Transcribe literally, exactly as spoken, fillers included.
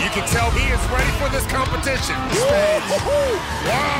You can tell he is ready for this competition. Wow,